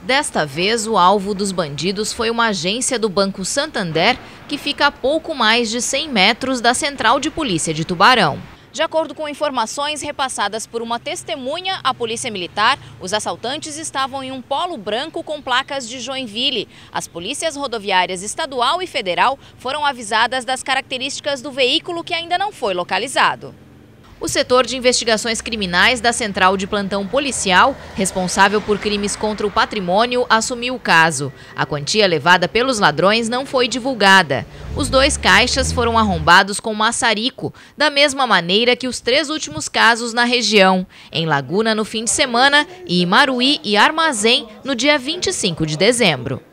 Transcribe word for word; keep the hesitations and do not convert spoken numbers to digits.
Desta vez, o alvo dos bandidos foi uma agência do Banco Santander, que fica a pouco mais de cem metros da Central de Polícia de Tubarão. De acordo com informações repassadas por uma testemunha à Polícia Militar, os assaltantes estavam em um polo branco com placas de Joinville. As polícias rodoviárias estadual e federal foram avisadas das características do veículo, que ainda não foi localizado. O setor de investigações criminais da Central de Plantão Policial, responsável por crimes contra o patrimônio, assumiu o caso. A quantia levada pelos ladrões não foi divulgada. Os dois caixas foram arrombados com maçarico, da mesma maneira que os três últimos casos na região, em Laguna no fim de semana e Imaruí e Armazém no dia vinte e cinco de dezembro.